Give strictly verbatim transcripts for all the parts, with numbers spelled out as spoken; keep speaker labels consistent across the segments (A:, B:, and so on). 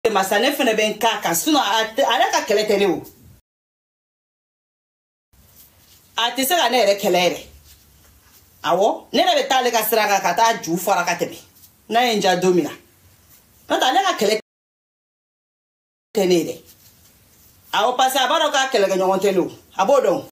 A: masane fene ben kaka sino ala ka kele tele o ati se ga ne re kelere awo ne re betale ka sira ka ta ju fara ka tebe na enja domina na ta le ka kele tenere awo pasa abaro ka kele ga nyon telu abodo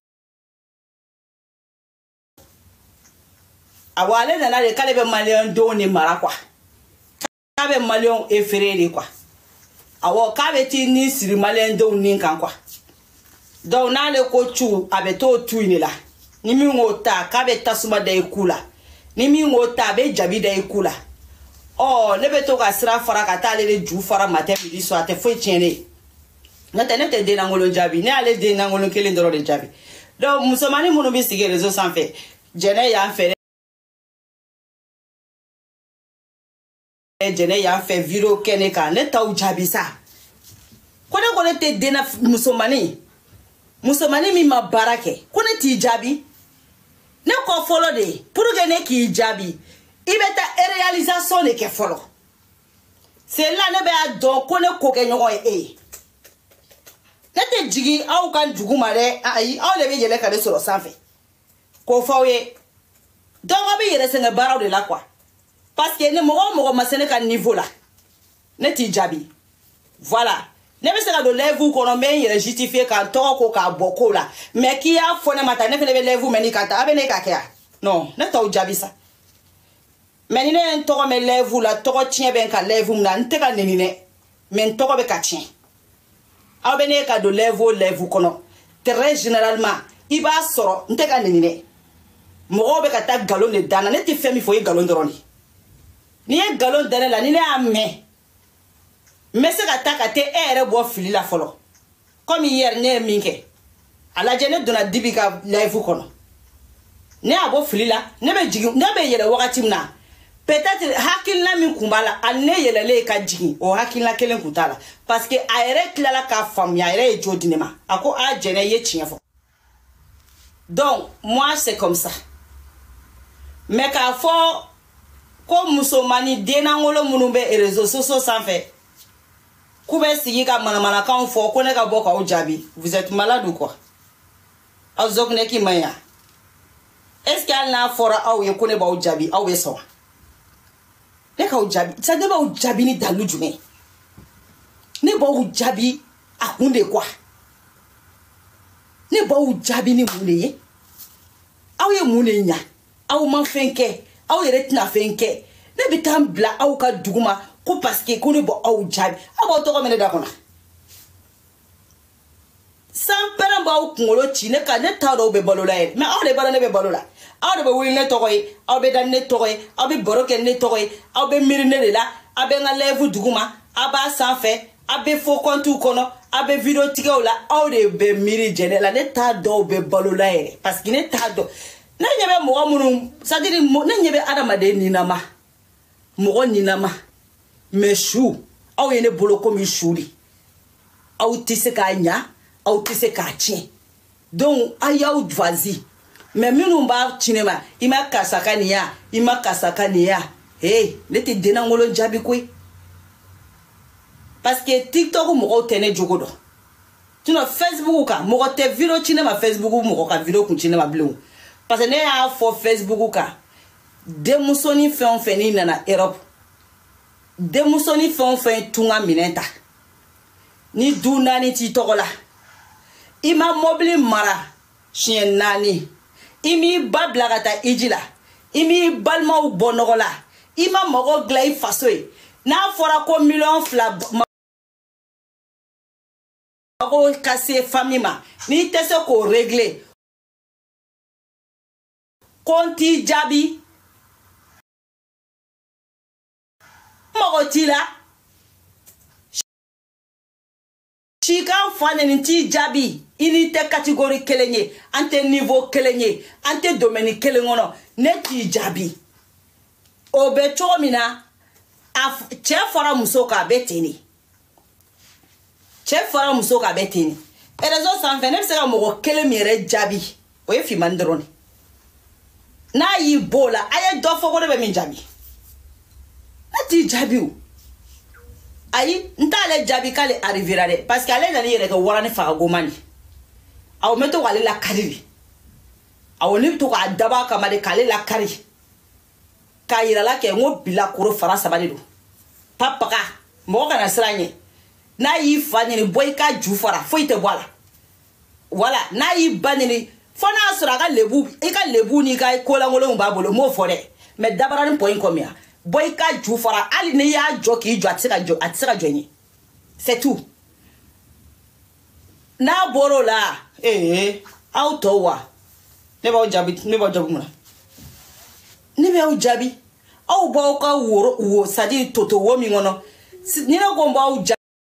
A: awo ale na le kale be malion do ni mara kwa ka be malion e ferere kwa awo ka be ti ni siri malion do ni kan kwa do na le ko chu abeto tu ni la ni mi ngota ka be tasuma da ikula ni mi ngota be jabi da ikula oh ne be to ka sira fara ka ta le ju fara mate mi di so ate fo tiene na tene te de na ngolo jabi ne ale de na ngolo kele ndoro de jabi do musomani munu bi sige rezo sanfe jene ya fere jene ya fe viro kene ka ne taw jabi sa ko ne ko ne te de na musomani musomani mi ma barake ko ne ti jabi ne ko follow de pour que ne ki jabi ibeta réalisation ne ke follow c'est là ne be do ko ne ko ke nyogo e ne te jigi aw kan juguma de ayi aw le be yele ka de soro sanfe ko fawye donc be yele se ne baraw de la quoi parce que ne mo mo ma sene ka niveau là ne ti jabi voilà ne be se ka do level ko no me yele justifier kan to ko ka boko la mais ki a fone mata ne fele be level meni kata abe ne ka kya non ne taw jabi sa mais ni ne to me level la to tien ben ka level na nte ka neni ne men to be ka tien abe ne ka do level level kono très généralement iba soro nte ka neni ne mo be ka ta galon de dana ne ti femi fo yi galon doroni ni e galon dana la ni ne amme mais c'est que ta te ere bo fili la folo comme hier ne minke ala jene dona dibika live kono ne abo fili la ne be jigi ne be yele wakati mna peut-être hakilna min kumbala anne yele le ka jigi o hakilna kelen kutala parce que a ere klala ka fam ya ere jodinema ako a jene ye chiefo donc moi c'est comme ça mais ka fo ko musomani dena ngolo munumbe e réseaux sociaux sans fait Koube sigi ka manamana kan fo ko ne ka boka o jabi vous êtes malade ou quoi azok ne ki maya est-ce qu'elle n'a fora aw ye ko ne ba o jabi aw ye so ne ka o jabi ça de ba o jabi ni dalu jume ne ba o jabi akunde quoi ne ba o jabi ni mune ye aw ye mune nya aw man fenke aw ye retina fenke ne bitam bla aw ka duguma ko parce que ko ne bo aw jabi abo to ko mene da kona sans pere ba o kungolo chi ne ka ne ta do be balola e mais aw le bala ne be balola aw de be wuli ne to ko yi aw be dan ne to ko yi aw be boroke ne to ko yi aw be miri ne de la abe nga levu duguma aba sanfe abe fo kontu kono abe video tiga la aw de be miri jene la ne ta do be balola e parce que ne ta do ne nyebe mo munu ça dire ne nyebe adama de ni na ma mo ni na ma mais chou aw yene bolo comme chouli aw tisse ka nya aw tisse ka tien donc ayaw vazi mais minu ba cinema ima kasakania ima kasakania hey ne te dena ngolo jabi koy parce que TikTok mo tene jogodo tino Facebook ka mo te video cinema Facebook mo ka video ku cinema bleu parce que ne a fo Facebook ka de musoni fe on feni na Europe de musoni fon fen tunga minenta ni du nani ti togola ima mobile mara chien nani imi babla gata ijila imi balma u bonogola ima mogo glai fasoe na fora ko million flab mago kase famima ni tese ko régler konti jabi Mogotila Chika fane ninti jabi ini te catégorie kelenye ante niveau kelenye ante domaine kelengono neti jabi obe chomina af che fora musoka beteni che fora musoka beteni et les autres s'en venaient se mo kelemire jabi oye fi mandrone na yi bola aye do foko de be min jabi ti jabi ayi ntale jabi kale arrivera de parce que ale nani yere ka warani fa gomani aw meto wale la kariri aw ni to ka daba kama de kale la kari ka yira la ke ngo bila koro fara sabali do papa ka mo kana sranye na yi fani ni boy ka ju fara fo ite wala wala na yi banini fona sura ka lebu e ka lebu ni ka ko la ngolo mba bolo mo fore me dabara ni point combien boy ka ju fara ali ne ya jo ki jo atika jo atika jo ni c'est tout na boro la eh auto wa ne ba jabi ne ba jabi muna ne ba jabi au ba ka wo wo sadi toto wo mi ngono ni na go mba u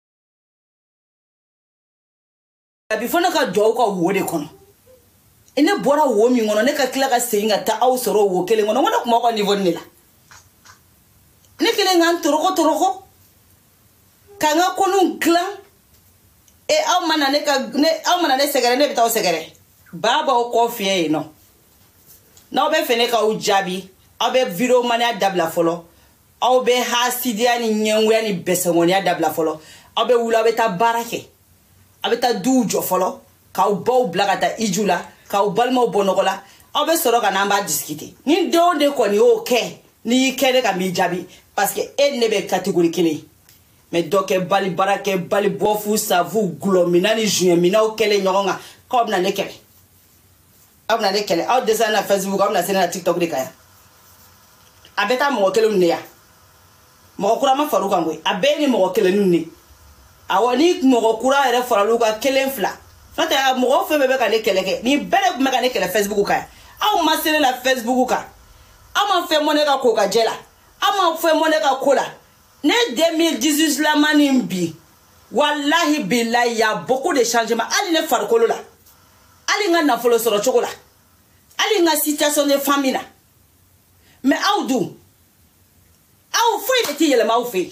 A: jabi fona ka jo ka wo de kono ene bora wo mi ngono ne ka kila ka seinga ta au soro wo kele ngono ngona kuma ko niveau ni la ne kele ngan toroko toroko kanga konu glan e aw mana ne ka ne aw mana ne segere ne bitaw segere baba o ko fie no na obe fene ka u jabi obe video mania dabla folo obe hasidia ni nyenwe ni besengoni dabla folo obe wula obe ta barake obe ta dujo folo ka u baw blagata ijula ka u balmo bonogola obe soro ka namba discuter ni do de ko ni okay ni kene ka mi jabi parce que elle ne be catégorie kele mais donc bali barake bali bofu savu glomina ni juin mina o kele nyonga comme na lekele abna lekele au design na Facebook abna sena na TikTok de kaya abeta mo kele nne ya mo kura ma faruka ngwe abeni mo kele nne awani mo kura ere faraluka kele fla fata mo fe bebe ka lekele ke ni bele me ka lekele Facebook kaya au masele la Facebook ka ama fe moneka ko ka jela ama fe moneka kola ne deux mille dix-huit la manimbi wallahi billahi il y a beaucoup de changements ali ne farkolo la ali nga na folo soro chokola ali nga situation de famille mais awdu aw foi de tiyele ma aw fe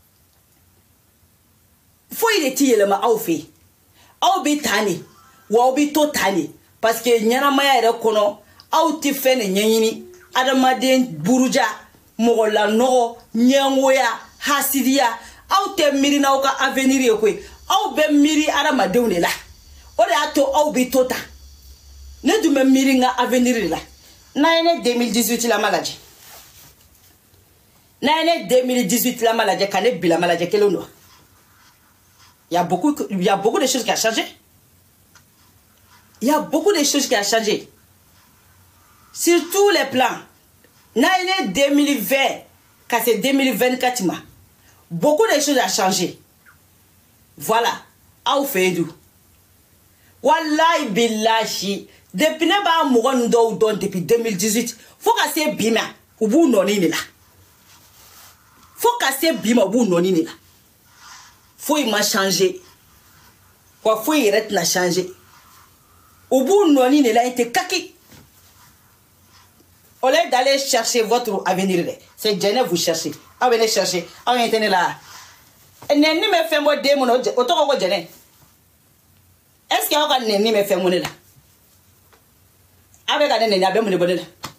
A: foi de tiyele ma aw fe aw bi tani wa bi to tani parce que nyana maya ere kono aw ti fe ne nyanyini adamaden buruja mogola no nyengoya hasidia aw te miri na ka avenir ye koy aw be miri adamaden ne la o de ato aw bi tota ne du me miri nga avenir la na ene deux mille dix-huit la maladie na ene deux mille dix-huit la maladie kane bila maladie kelono il y a beaucoup il y a beaucoup de choses qui a changé il y a beaucoup de choses qui a changé sur tous les plans. L'année deux mille vingt, car c'est deux mille vingt-quatre, beaucoup de choses ont changé. Voilà. Aou Feydou. Wallahi billahi. Depuis ne ba mouron do don depuis deux mille dix-huit. Faut casser bima. Ou bou noni là. Faut casser bima ou bou noni là. Faut il m'a changé. Quoi faut il reste n'a changé. Ou bou noni là était kaki. Au lieu d'aller chercher votre avenir, c'est Dieu vous cherchez. Ah, venez chercher. Ah, venez là. Et nenni me fait moi démon au tour au Dieu. Est-ce qu'il y a un nenni me fait mon là? Avec un nenni, avec mon bonnet.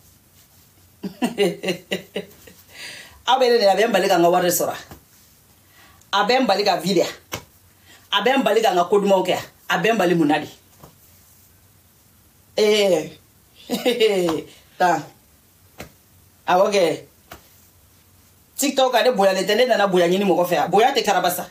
A: Avec un nenni, avec un baliga en avoir sora. Avec un baliga vidéo. Avec un baliga en coup de mon cœur. Avec un bali munadi. Eh, ta. Ah ok. TikTok a des boya les télé na boya nyini moko faire. Boya te karabasa.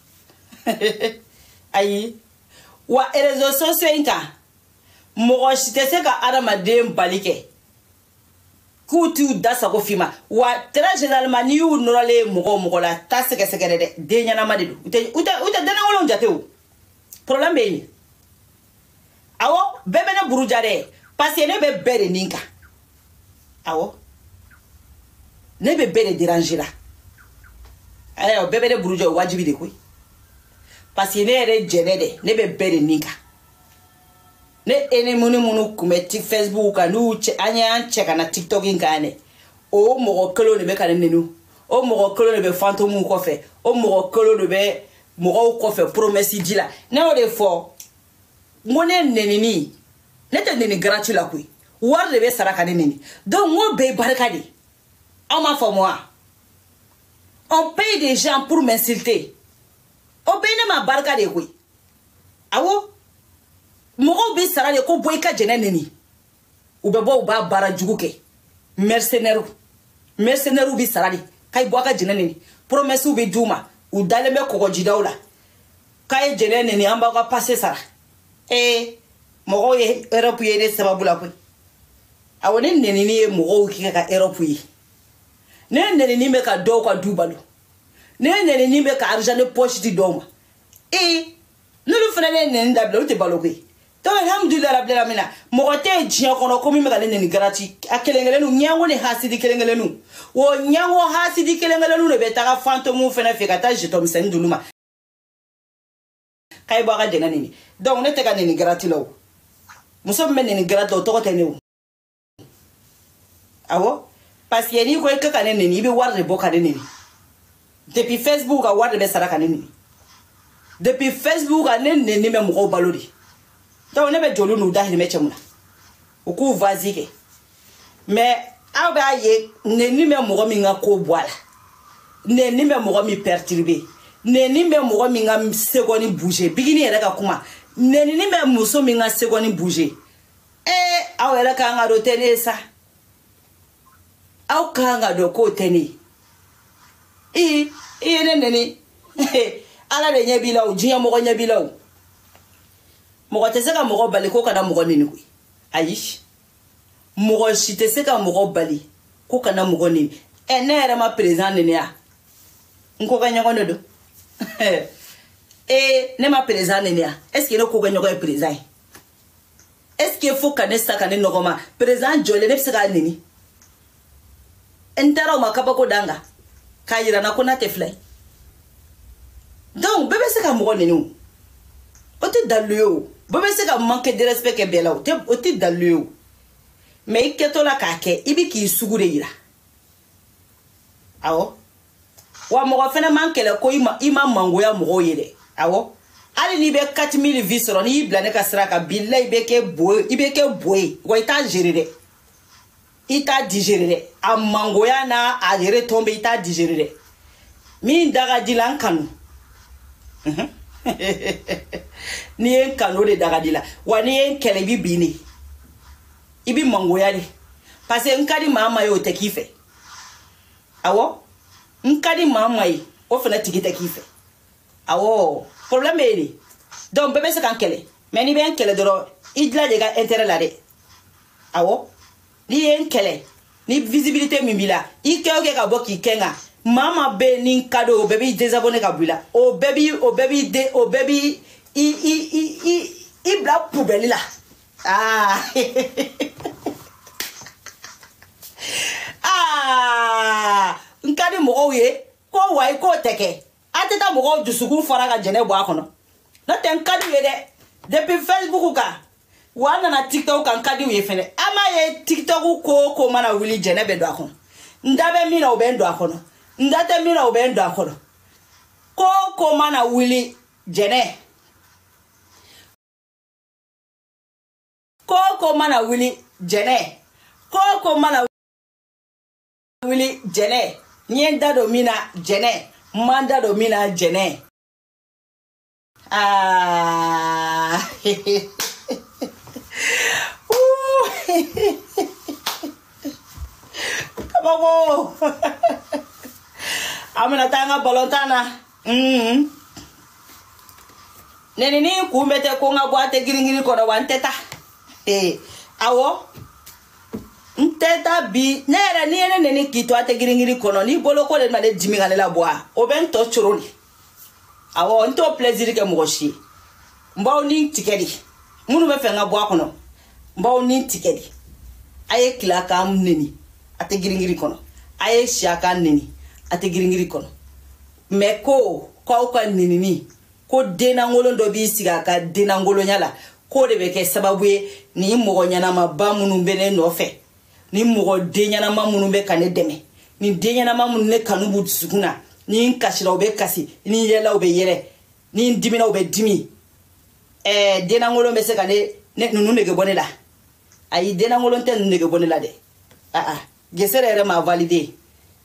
A: Ayi. Wa réseaux sociaux inka. Moko sitese ka adama dem balike. Kutu dasa ko fima. Wa très généralement ni u norale moko moko la tasse ke sekere de de nyana madidu. Ute ute ute dana wolon jate o. Problème be ni. Awo bebe na burujare. Parce que ne be bere ninka. Awo. Ne be bere déranger là. Alors bébé de burujo wajibi de koy. Parce que ne ere jenede ne be bere ninka. Ne ene munu munu kumeti Facebook anu che anya cheka na TikTok ngane. O mo kolo ne be kan nenu. O mo kolo ne be fantôme ko fe. O mo kolo ne be mo ko fe promesse di la. Ne o de fo. Mone nenini. Ne te neni gratuit la koy. War de be saraka neni. Donc mo be barka di. On m'a fait moi. On paye des gens pour m'insulter. Obéne ma barka de oui. Awo. Moro bi sara de ko boy ka jene neni. Ube bo ba bara juguke. Mercenaire. Mercenaire bi sara de. Kay bo ka jene neni. Promesse bi duma. U dale me ko jidawla. Kay jene neni amba ka passer sara. Eh moro ye Europe ye de sababu la ko. Awo ne neni ni moro ki ka Europe yi. Ne neni ni me ka do ka dubalo. Ne neni ni me ka argent de poche di doma. Eh ne lu fena ne neni dablo te baloke. Donc alhamdulillah rabbil alamin mo te jian kono ko mi me ka ne neni gratuit akelengele nu nyango ne hasidi kelengele nu wo nyango hasidi kelengele nu ne betaka fantomu fena fe kata jetom sen duluma kay bo ga de neni. Donc ne te ka neni gratuit lo muso me neni gratuit to ko te ne awo parce que ni ko e ka ne neni bi warde bo ka ne neni depuis Facebook a warde be saraka neni depuis Facebook a ne neni me mo balodi. Donc ne be jolu nu da me chemuna o ku vazike mais aba ye ne ni me mo mi nga ko boala ne ni me mo mi perturber ne ni me mo mi nga seconde bouger bigini era ka kuma ne ni me muso mi nga seconde bouger eh awela ka nga do tenesa aw ka nga do ko teni i i ne ne ni ala de nyebila o jinya mo nyebila o mo te seka mo bali ko kana mo nini ko ayi mo shi te seka mo bali ko kana mo nini e na era ma president nini ya nko ganya ko do e ne ma president nini ya est ce que no ko ganya ko e president est ce que faut kana saka ne no ma president jole ne seka nini entara ma kaba ko danga kayira na ko na te fly donc bébé seka mo nini o te dalu bébé c'est ka manque de respect que bela o te o te dalu mais iketo la ka ke ibi ki sugure yira awo wa mo fena manque le ko ima ima mango ya mo yele awo ali ni be quatre mille visoro ni blane ka sraka billahi be ke boy ibe ke boy ko ita gérer ita digérer a mango ya na a gérer tomber ita digérer mi daga dilan kanu mhm ni en kano de dagadila wani en kele bi bini ibi mangoya ni parce que nkadi mama yo te kife awo nkadi mama yi o fena tigi te kife awo problème est donc bébé se kan kele mais ni ben kele doro idla de ga intérêt la de awo ni en kele ni visibilité mimbila ike oke ka boki kenga mama be ni kado baby désabonné ka bula o baby o baby de o baby i i i i i bla poubelle là ah ah nkadi mo ye ko wai ko teke ateta mo dusuku fara ka jene bo akono na ten kadi ye de depuis Facebook ka wana na TikTok kan kadi ye fene ama ye TikTok ko ko mana wili jene be do akono ndabe mi na obendo akono ndate mina obendo akono ko ko mana wili jene ko ko mana wili jene ko ko mana wili jene nyenda do mina jene manda do mina jene ah Kabago amena tanga bolontana mm neni ni kumbete ko nga boate giringiri ko do wanteta eh awo nteta bi nere ni ene neni kito ate giringiri kono ni bolo ko le ma de jimi ngale la boa o ben to choroni awo nto plaisir ke mo shi mbaw ni tikedi munu be fe nga boa kono mbaw ni tikedi aye klaka am neni ate giringiri kono aye shaka neni ate giringiri kono me ko ko ko nini ni ko dena ngolo ndo bi siga ka dena ngolo nyala ko de be ke sababu ni mo nyana ma ba munu bene no fe ni mo de nyana ma munu be kane deme ni de nyana ma munu ne kanu bu sukuna ni kashira obe kasi ni yela obe yere ni dimina obe dimi eh dena ngolo be se kane ne nunu ne ge bonela ayi dena ngolo nte nunu ne ge bonela de ah ah gesere ma valider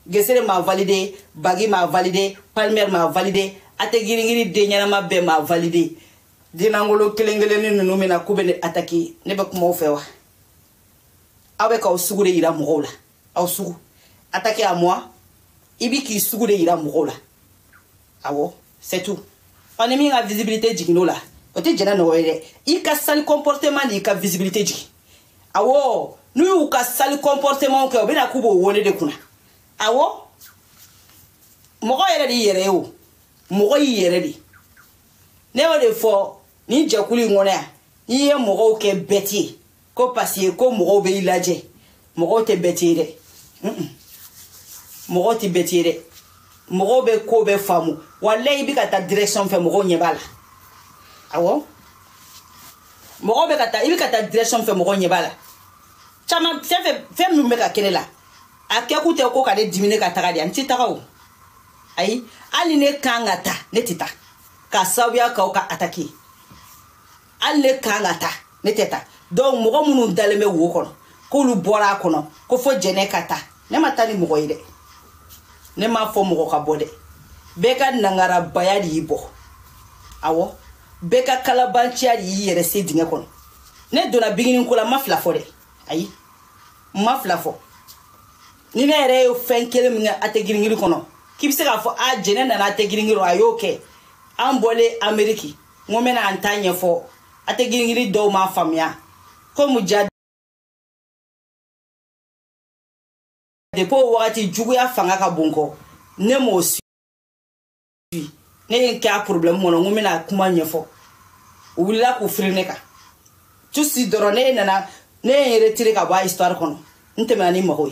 A: Gesere m'a validé, Bagui m'a validé, Palmer m'a validé, ate giringiri de ñanama be m'a validé. Dinangolo kelengeleni nunu mena kubene attaqué, ne be kuma fe wa. Awe ka usugure ira mogola. Aw sugu. Attaqué à moi, ibi ki sugure ira mogola. Awo, c'est tout. On est mis la visibilité jigino la. Ote jena no wele. I ka sali comportement di ka visibilité jigi. Awo, nu yu ka sali comportement ke obena kubo wone de kuna. Awo, mogo yere di yere yo. Mogo yere di. Ne de fo ni jakuli ngone a. Ni ye mogo ke beti. Ko pasi ko mogo be ilaje. Mogo te beti de. Mm. Mogo ti beti de. Mogo be ko be famu. Wallahi bi ka ta direction fe mogo nyebala. Awo. Mogo be ka ta ibi ka ta direction fe mogo nyebala. Chama fe fe mu me ka kelela. Akeku te ko ka de dimine ka taga di anti taga o. Ayi, ali ne kangata ne tita. Ka sawya ka o ka attaquer. Ali ne kangata ne teta. Donc mogo munu daleme wo kono. Ko lu bora kono. Ko fo jene kata. Ne matani mogo ide. Ne ma fo mogo ka bode. Beka nangara bayadi ibo. Awo. Beka kalabanchi ari yere se dinge kono. Ne dona bigini kola mafla fo de. Ayi. Mafla fo. Ni ne ere yo fenkele minga ate giringiri kono. Kipse ka fo a jene na ate giringiri ayoke. Ambole Ameriki. Ngome na antanye fo ate giringiri do ma famia. Ko mujade depo wakati jugu ya fanga ka bonko. Ne mo si. Ne nke a problem mono ngome na kuma nyefo. Wula ku frineka. Tu si dorone na na ne retire ka ba histoire kono. Nteme ani mahoy.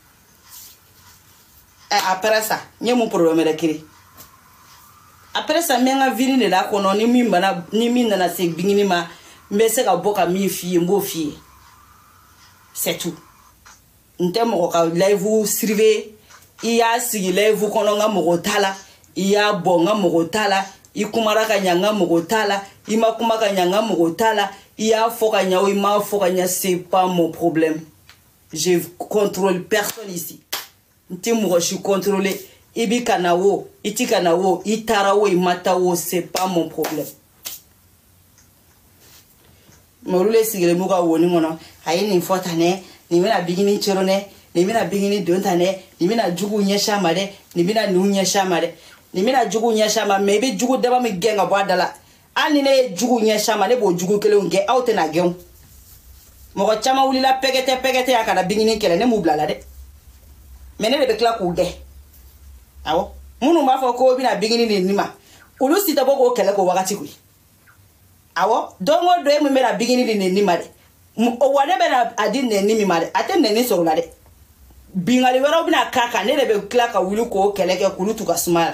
A: Après ça, n'y a mon problème de créer. Après ça, m'en vini de la kono ni mi mana ni mi nana se bingini ma mbese ka boka mi fille mbo fille. C'est tout. Nte mo ka live sirve iya sigi live kono nga mo tala iya bonga mo tala ikumara ka nyanga mo tala ima kuma ka nyanga mo tala iya foka nya o ima foka nya c'est pas mon problème. Je contrôle personne ici. Nti mo je contrôler ibi kanawo iti kanawo itarawo imatawo c'est pas mon problème. Morule sigele muga woni ngono hayini fotane ni mina bigini chorone ni mina bigini dontane ni mina jugu nyesha mare ni mina nunya shamare ni mina jugu nyesha ma maybe jugu deba mi genga bwadala ani ne jugu nyesha ma ne bo jugu kele nge out na gen mo ko chama wulila pegete pegete yakana bigini kele ne mublala de mene de bekla ku ge awo munu ma fo ko bi na bigini ni nima ulu sita boko kele ko wakati ku awo dongo do e mu mera bigini ni nima de o wane be na adin ne nimi mare ate ne ni so la de bingali wera bi na kaka ne de bekla ka wulu ko kele ke kulu tu ka smala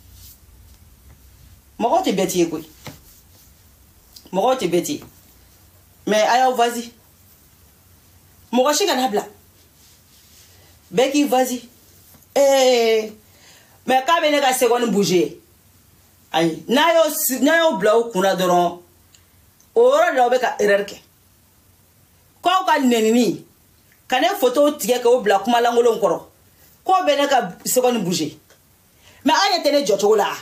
A: mo ko te beti ku mo ko te beti mais ayo vas-y mo ko shika na bla Becky, vas-y. Eh, mais quand on a seconde bouger, aïe, nayo nayo blau kuna doron, ora de obeka ererke. Kwa uka nenini, kane photo tige ka obla kuma langolo nkoro. Kwa bene ka seconde bouger. Mais aïe tene joto là.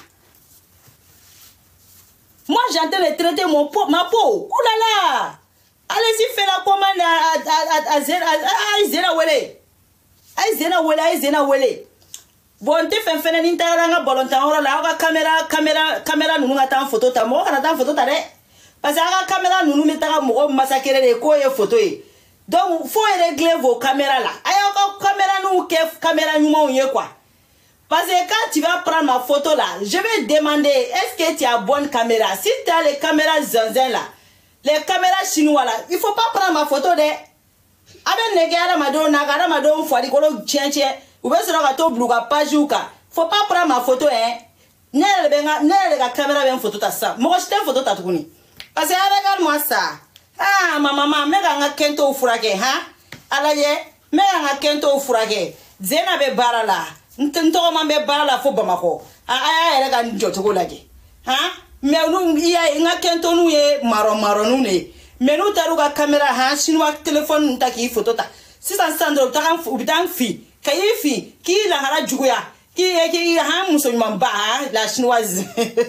A: Moi j'entends les traiter mon peau, ma peau. Oh là là. Allez-y faire la commande à à à zéro à zéro wele. Ay zena wele ay zena wele bonte fen fen ni ntara nga bolonta ora la ga camera camera camera nunu nga tan photo ta mo kana tan photo ta de parce que ga camera nunu mi ta mo massacrer de ko ye photo yi donc faut régler vos caméras là ay ga caméra nou ke caméra nyuma on ye quoi parce que quand tu vas prendre ma photo là je vais demander est-ce que tu as bonne caméra si tu as les caméras zinzin là les caméras chinois là il faut pas prendre ma photo de aben negara madonna gara madon fo adikolo chenche ubesero ka to bluga page uka faut pas prendre ma photo hein nele benga nele ka caméra ben photo ta sa mo chite photo ta tukuni parce que avec moi ça ah mama mama mega nga kento ufurake ha alaye mega nga kento ufurake zena be barala ntento ma be barala fo bamako ah ah ele ka njoto ko lage ha me nu iya nga kento nu ye maro maro nu ne mais nous taruga caméra ha chinois téléphone ntaki photo ta si ça sandro ta kan fi Kayifi, qui la hara jugoya, qui est qui a un musulman ba, la chinoise.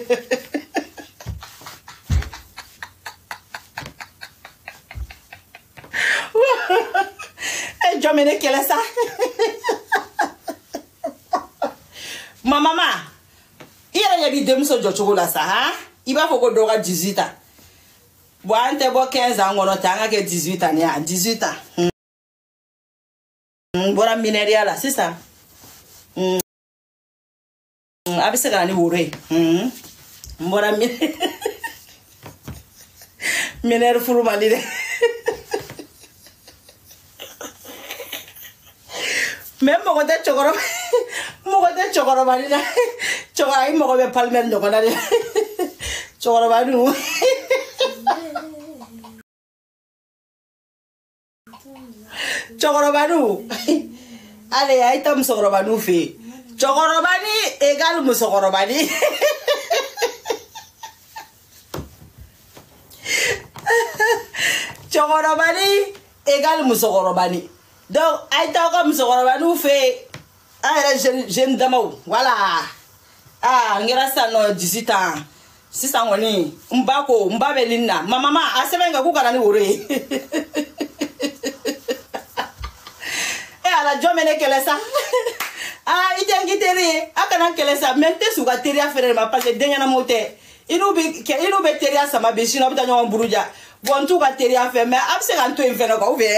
A: Et je me qu'elle ça. Ma maman, il y a des deux musulmans de chocolat ça, hein? Il va faut que dix-huit ans. Bon, t'es bon quinze ans, on a que dix-huit ans, dix-huit ans. Voilà minéria là, c'est ça. Hmm. Avec ce qu'on a dit, hmm. Voilà minéria. Minéria fou malade. Même mon côté chocolat, mon côté chocolat malade. Chocolat, il m'a pas le même chocolat. Chocolat malade. Chokorobanu. Allez, aïe, tam sokorobanu fait. Chokorobani égale musokorobani. Chokorobani égale musokorobani. Donc, aïe, tam comme musokorobanu fait. Ah, jeune dame. Voilà. Ah, ngira ça no dix-huit ans. Si ça on est. Mbako, mbabelina. Ma maman, a se venga kukala ni ore. La jomene kele sa ah ite ngiteri akana kele sa mente suka teri afere ma parce que denya mote inu bi ke inu be teri sama be sino bita nyon buruja bon tu ka teri afere mais abse kan to infene ko be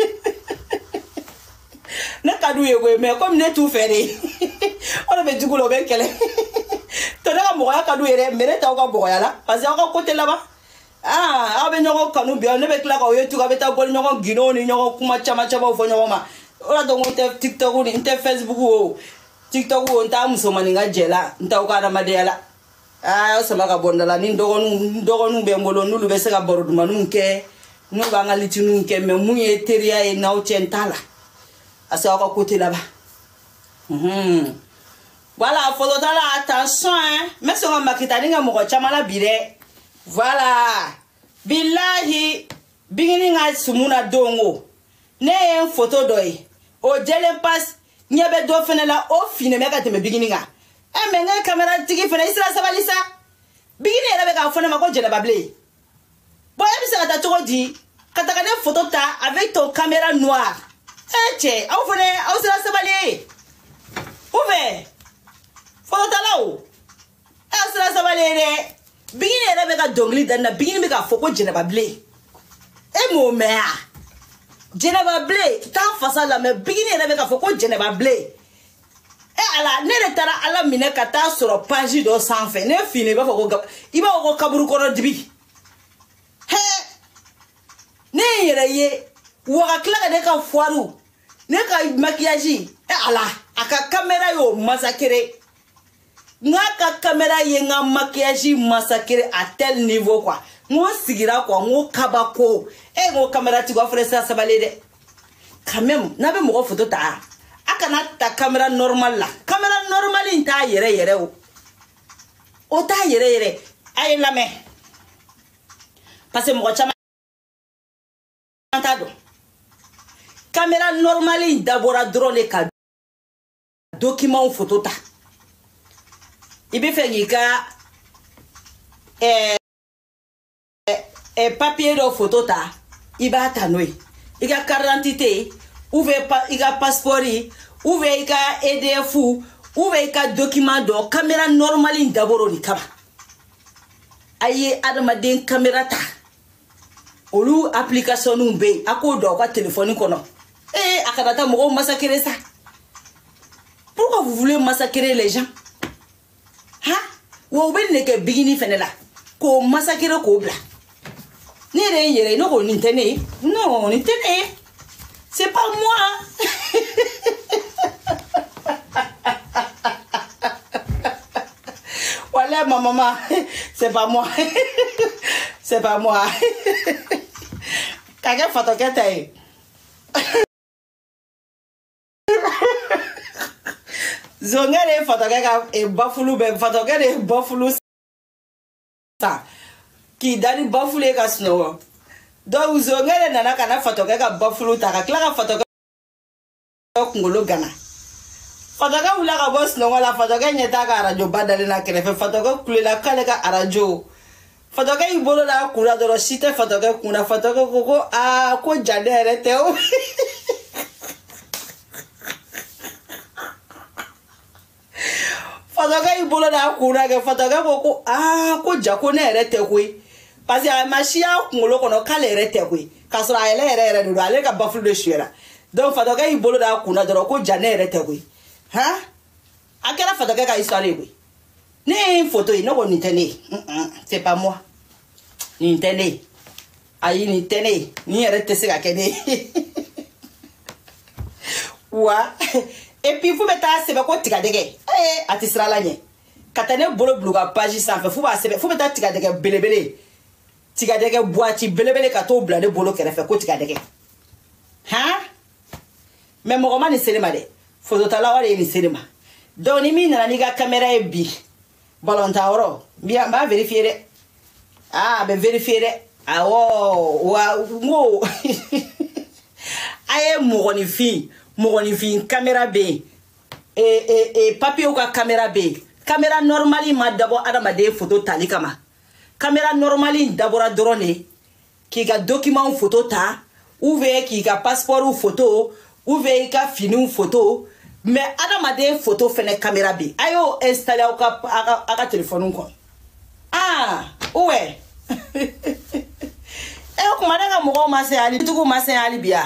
A: ne kadu yego mais comme ne tout fere on be digulo be kele to daga mo ya kadu yere mere ta ko boya la parce que ko côté là-bas ah abe nyoko kanu bi ne be kla ko yetu ka beta bol nyoko gino ni nyoko kuma chama chama fo nyoko ma ora donc on TikTok ou on Facebook ou TikTok ou on ta musomani nga jela nta ukana madela ah osama ka bondala ni ndogonu ndogonu be ngolo nulu be seka borudu manunke nu banga litinunke me muye teria e na ochentala asa ka côté là-bas mhm voilà faut tala attention hein mais so makita ninga moko chamala bire voilà billahi bingini nga sumuna dongo ne en photo doy o jelen pass nyebe do fene la o fine me ka teme bigini nga e me nga camera tigi fene isra sabalisa bigini era be ka fone ma ko jela bable bo e bisa ta to di kata ka photo ta avec ton caméra noire e che au fene au sra sabali ouve photo ta la o e sra sabali re bigini era be ka dongli dan na bigini be ka foko jela bable e mo me a Geneva blé, tant face la mais bigini rebe ka foko Geneva blé. Et ala ne retara ala mine kata sur page do sans fin. Ne fini ba foko iba ko kaburu ko dibi. He ne yere ye wa kla ka ka foiru. Ne ka maquillage e ala aka caméra yo massacrer. Nga ka caméra ye nga maquillage massacrer à tel niveau quoi. Ngo sigira kwa ngo kabako e ngo camera ti go fresa sabalede quand même na be mo photo ta akana ta camera normal la camera normal inta yere yere o o ta yere yere ay la me parce que mo chama tado camera normal d'abord drone ka document photo ta ibe fe ngika eh et papier de photo ta iba tanoi iga carte d'identité ouve pa iga passeport ouve iga E D F ouve iga document do caméra normale d'abord ni kaba aye adama den caméra ta olu application numbe ako do ka téléphone kono eh akadata mo massacrer ça pourquoi vous voulez massacrer les gens ha wo ben ne ke bigini fenela ko massacrer ko bla. Nere yere no ni tene non ni tene c'est pas moi. Voilà ma maman c'est pas moi. C'est pas moi. Kage photo kete zongere photo kaka e bafulu be photo kete bafulu sa qui dani bafule ka snow do uzongere nana kana photo ka bafulu ta ka kla ka photo ka ngolo gana Fatoka wula ka boss no wala fatoka nyeta ka radio badale na kerefe fatoka kulela kale ka radio. Fatoka ibolo la kura doro site fatoka kuna fatoka koko a ko jadere teo. Fatoka ibolo la kura ke fatoka koko a ko jako ne rete kwe. Parce que machia ngolo kono kale rete kwe. Kasra ele ere ere do ale ka bafu de shira. Donc fatoka ibolo la kuna doro ko jane rete kwe. Hein? A quelle fois que histoire oui? Ni une photo, il n'a ni c'est pas moi. Ni tene. Aïe ni tene. Ni arrêtez ce que Ouah. Et puis vous mettez c'est pas quoi tika dege. Eh, atisra la nye. Katane bolo bluga page sans fait. Vous va c'est vous mettez tika dege bele bele. Tika dege boîte bele bele kato blade bolo qu'elle fait quoi tika dege. Hein? Mais mon roman c'est le malé. Photo tala wale ni cinema. Donc ni mi na niga caméra e bi. Balonta oro. Bien ba vérifier. Ah, ben vérifier. Ah oh, wa mo. Aye mo ni fi, mo ni fi caméra B. Et et et papier ou caméra B. Caméra normali ma d'abord adama de photo tali kama. Caméra normali d'abord drone qui ga document photo ta ou ve qui ga passeport ou photo ou ve ka fini photo. Mais adama de photo fene caméra B. Ayo installé au ka aka téléphone ko. Ah, ouais. Eh ko madanga mo ma se ali tuku ma se ali bia.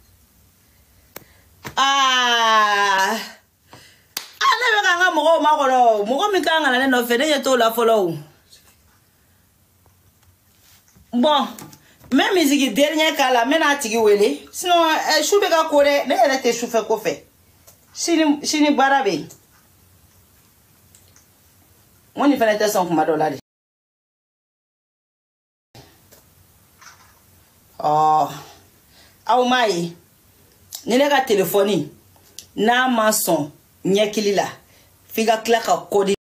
A: Ah. Ale be nga mo ma ko no, mo mi ka nga no fene ye to la follow. Bon, même musique dernier kala mena tigi wele. Sinon eh choube ka kore, ne ele te choufe ko fe. Chini chini barabe. Mon y fait son kuma dollar. Oh. Aw mai. Ni ne ka téléphone na ma son nyekili la. Figa klaka kodi